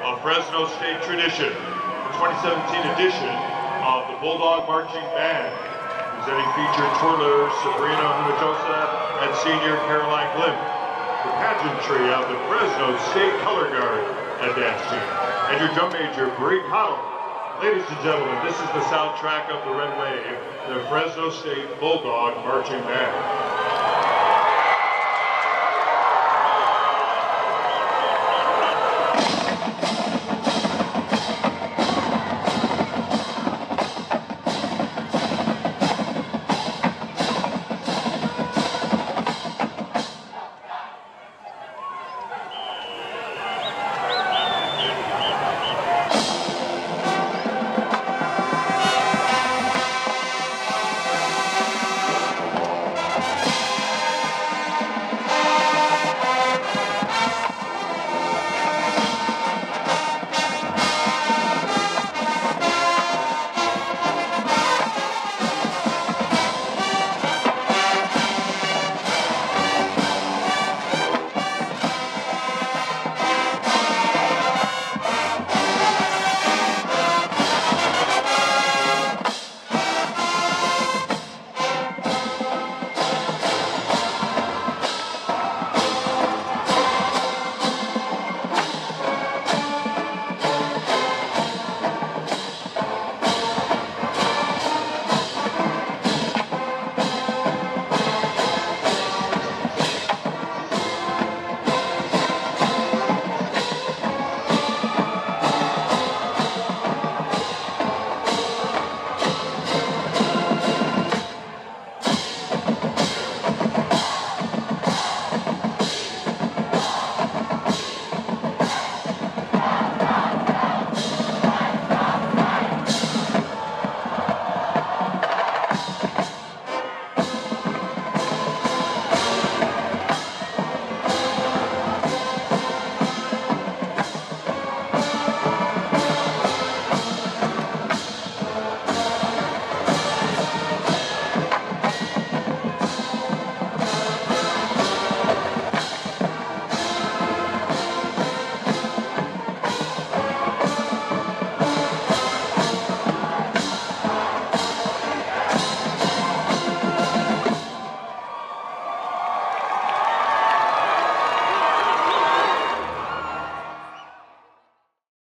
a Fresno State tradition, the 2017 edition of the Bulldog Marching Band, presenting featured twirlers Sabrina Hunatosa and senior Caroline Glim, the pageantry of the Fresno State Color Guard and Dance Team, and your drum major, Bree Cottle. Ladies and gentlemen, this is the soundtrack of the Red Wave, the Fresno State Bulldog Marching Band.